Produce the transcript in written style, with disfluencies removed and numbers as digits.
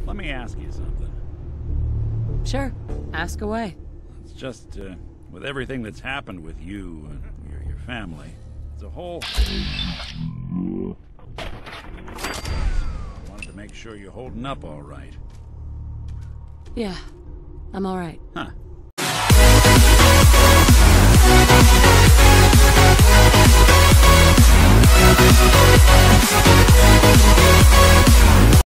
Let me ask you something. Sure. Ask away. It's just, with everything that's happened with you and your family, as a whole, I wanted to make sure you're holding up all right. Yeah. I'm alright. Huh.